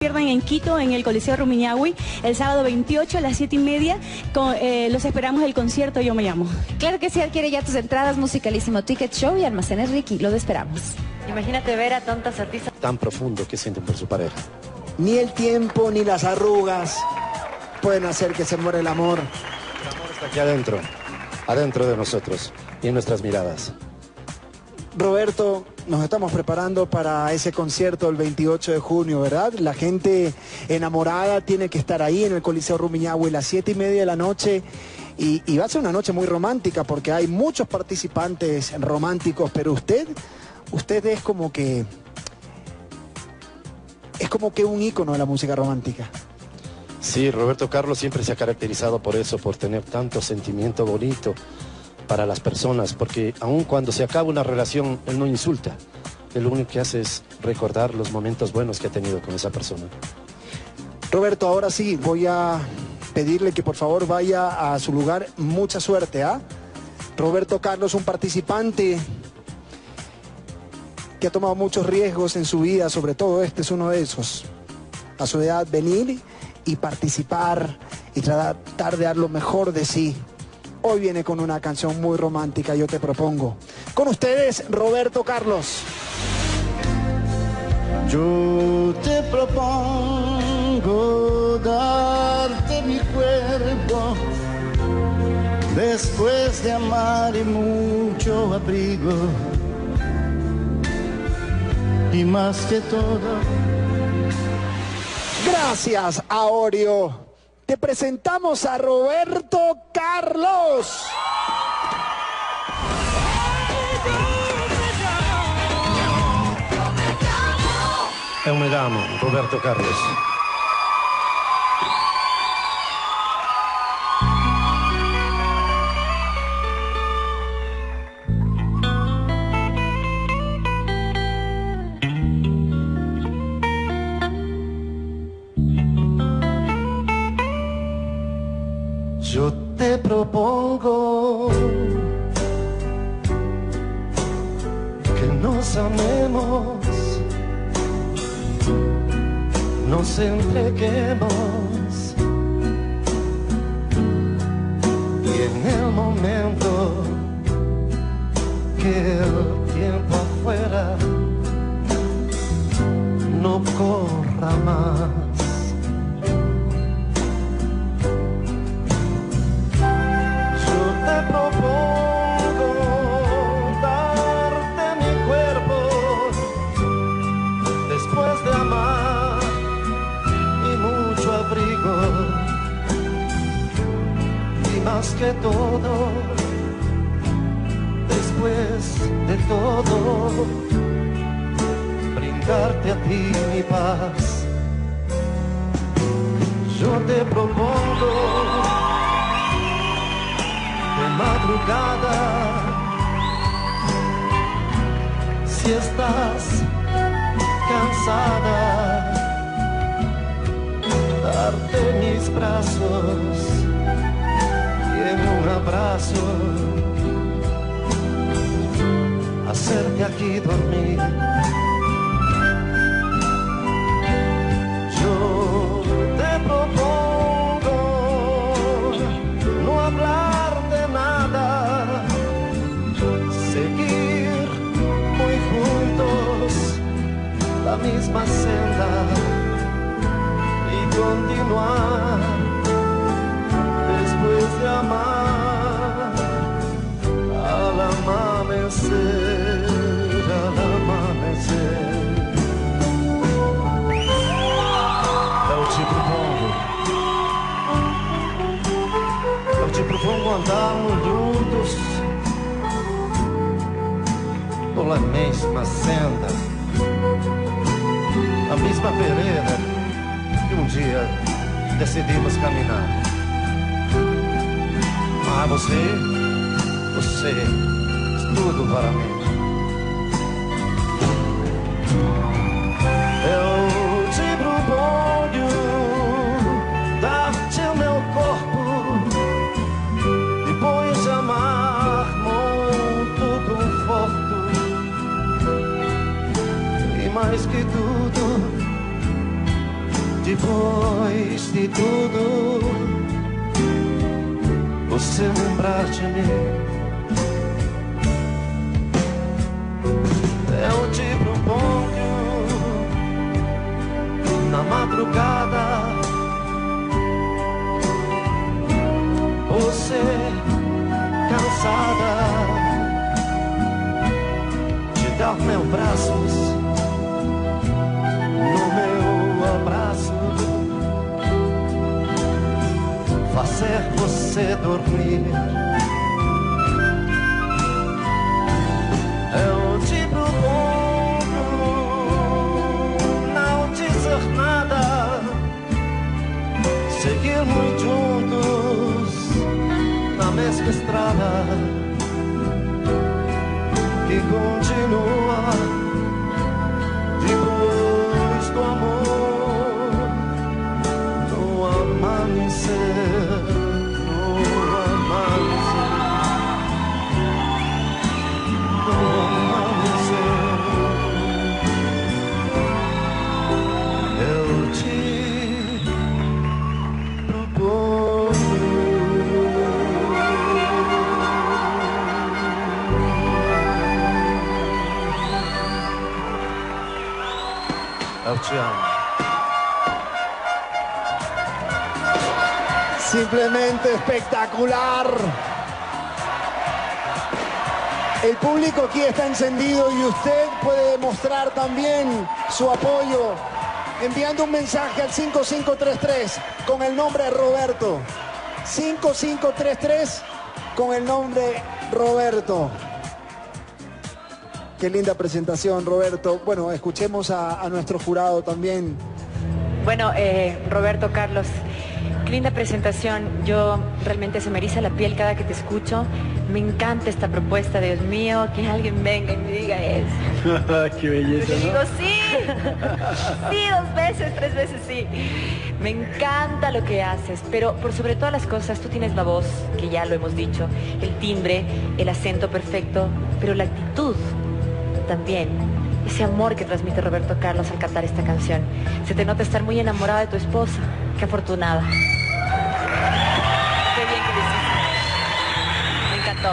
pierdan en Quito, en el Coliseo Rumiñahui, el sábado 28 a las 7:30. Los esperamos el concierto Yo Me Llamo. Claro que sí, adquiere ya tus entradas, Musicalísimo Ticket Show y Almacenes Ricky, lo esperamos. Imagínate ver a tantas artistas tan profundo que sienten por su pareja. Ni el tiempo ni las arrugas pueden hacer que se muera el amor. El amor está aquí adentro, adentro de nosotros y en nuestras miradas. Roberto, nos estamos preparando para ese concierto el 28 de junio, ¿verdad? La gente enamorada tiene que estar ahí en el Coliseo Rumiñahui a las 7:30 de la noche. Y va a ser una noche muy romántica porque hay muchos participantes románticos, pero usted es como que un ícono de la música romántica. Sí, Roberto Carlos siempre se ha caracterizado por eso, por tener tanto sentimiento bonito para las personas, porque aun cuando se acaba una relación, él no insulta. Él lo único que hace es recordar los momentos buenos que ha tenido con esa persona. Roberto, ahora sí, voy a pedirle que por favor vaya a su lugar. Mucha suerte, ¿ah? Roberto Carlos, un participante que ha tomado muchos riesgos en su vida, sobre todo este es uno de esos. A su edad, venir y participar y tratar de dar lo mejor de sí. Hoy viene con una canción muy romántica, Yo Te Propongo. Con ustedes, Roberto Carlos. Yo te propongo darte mi cuerpo después de amar y mucho abrigo. Y más que todo. Gracias, Aoreo. Te presentamos a Roberto Carlos. Eu me llamo Roberto Carlos. Yo te propongo que nos amemos, nos entreguemos y en el momento que el tiempo afuera no corra más. Más que todo, después de todo, brindarte a ti mi paz. Yo te propongo de madrugada, si estás cansada, darte mis brazos. En un abrazo, hacerte aquí dormir. Yo te propongo no hablar de nada, seguir muy juntos la misma senda y continuar. Después de amar al amanecer, al amanecer. Eu te propongo andarmos juntos pela mesma senda, a mesma vereda que dia decidimos caminhar. Ah, você é tudo para mim. Eu te proponho dar-te o meu corpo, depois de amar muito conforto e mais que tudo Depois de tudo, você lembrar de mim. Eu te proponho na madrugada, você cansada de dar meus braços no meu abraço, fazer você dormir. Eu te proponho não dizer nada, seguirmos juntos na mesma estrada que continua depois do amor, no amanhecer, no amanhecer, no amanhecer. Eu te proponho. Eu te amo. Simplemente espectacular. El público aquí está encendido y usted puede demostrar también su apoyo enviando un mensaje al 5533 con el nombre Roberto. 5533 con el nombre Roberto. Qué linda presentación, Roberto. Bueno, escuchemos a nuestro jurado también. Bueno, Roberto Carlos, qué linda presentación. Yo realmente se me eriza la piel cada que te escucho. Me encanta esta propuesta, Dios mío, que alguien venga y me diga eso. Qué belleza, Yo ¿no? digo sí, sí, 2 veces, 3 veces sí. Me encanta lo que haces, pero por sobre todas las cosas tú tienes la voz, que ya lo hemos dicho, el timbre, el acento perfecto, pero la actitud también. Ese amor que transmite Roberto Carlos al cantar esta canción. Se te nota estar muy enamorada de tu esposa. Qué afortunada. Qué bien que lo hiciste. Me encantó.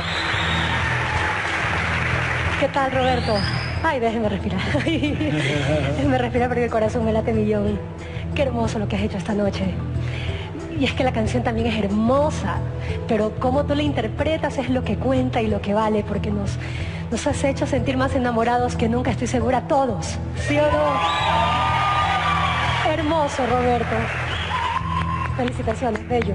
¿Qué tal, Roberto? Ay, déjeme respirar. Déjeme respirar porque el corazón me late millón. Qué hermoso lo que has hecho esta noche. Y es que la canción también es hermosa, pero cómo tú la interpretas es lo que cuenta y lo que vale, porque nos has hecho sentir más enamorados que nunca, estoy segura, todos. ¿Sí o no? Hermoso, Roberto. Felicitaciones, bello.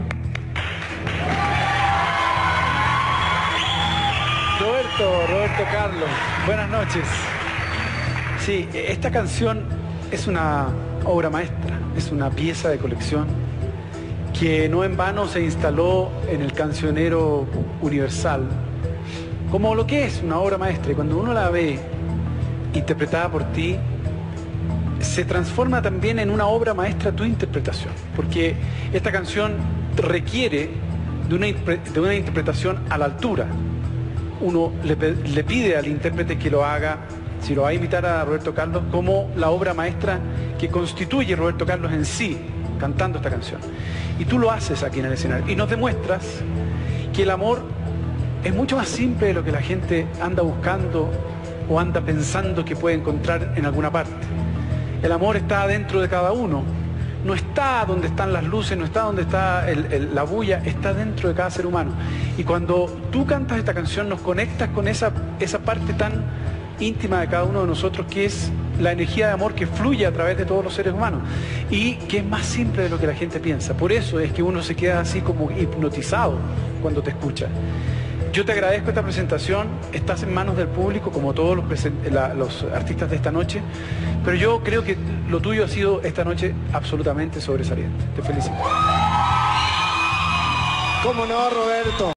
Roberto Carlos, buenas noches. Sí, esta canción es una obra maestra, es una pieza de colección que no en vano se instaló en el cancionero universal como lo que es una obra maestra. Y cuando uno la ve interpretada por ti, se transforma también en una obra maestra tu interpretación, porque esta canción requiere de una interpretación a la altura. Uno le pide al intérprete que lo haga, si lo va a invitar a Roberto Carlos, como la obra maestra que constituye Roberto Carlos en sí, cantando esta canción. Y tú lo haces aquí en el escenario y nos demuestras que el amor es mucho más simple de lo que la gente anda buscando o anda pensando que puede encontrar en alguna parte. El amor está dentro de cada uno, no está donde están las luces, no está donde está la bulla, está dentro de cada ser humano. Y cuando tú cantas esta canción nos conectas con esa parte tan íntima de cada uno de nosotros, que es la energía de amor que fluye a través de todos los seres humanos y que es más simple de lo que la gente piensa. Por eso es que uno se queda así como hipnotizado cuando te escucha. Yo te agradezco esta presentación, estás en manos del público como todos los artistas de esta noche, pero yo creo que lo tuyo ha sido esta noche absolutamente sobresaliente. Te felicito. ¿Cómo no, Roberto?